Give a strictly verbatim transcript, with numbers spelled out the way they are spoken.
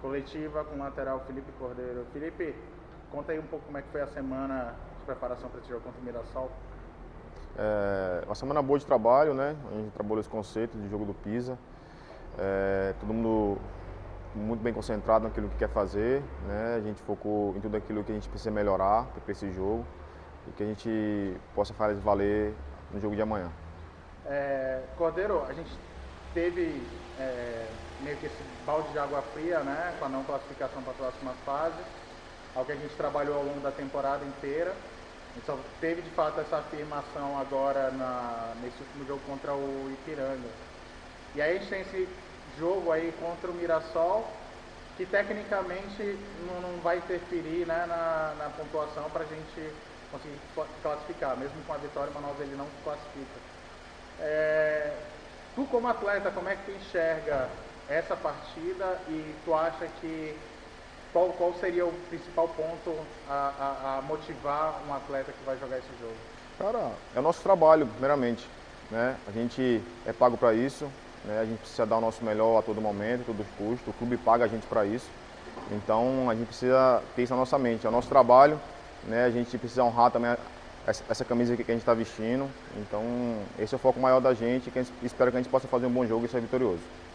Coletiva com o lateral Felipe Cordeiro. Felipe, conta aí um pouco como é que foi a semana de preparação para esse jogo contra o Mirassol. É uma semana boa de trabalho, né? A gente trabalhou esse conceito de jogo do Pisa. É, todo mundo muito bem concentrado naquilo que quer fazer, né? A gente focou em tudo aquilo que a gente precisa melhorar para esse jogo e que a gente possa fazer valer no jogo de amanhã. É, Cordeiro, a gente teve é, meio que esse balde de água fria, né? Com a não classificação para a próxima fase, algo que a gente trabalhou ao longo da temporada inteira. A gente só teve de fato essa afirmação agora na, nesse último jogo contra o Ipiranga. E aí a gente tem esse jogo aí contra o Mirassol, que tecnicamente não, não vai interferir, né, na, na pontuação para a gente conseguir classificar. Mesmo com a vitória, o Manaus ele não se classifica. É, tu como atleta, como é que tu enxerga essa partida e tu acha que qual, qual seria o principal ponto a, a, a motivar um atleta que vai jogar esse jogo? Cara, é o nosso trabalho, primeiramente, né? A gente é pago para isso, né? A gente precisa dar o nosso melhor a todo momento, a todo custo. O clube paga a gente para isso. Então a gente precisa ter isso na nossa mente, é o nosso trabalho, né? A gente precisa honrar também essa, essa camisa que a gente está vestindo. Então esse é o foco maior da gente, que a gente espera que a gente possa fazer um bom jogo e ser vitorioso.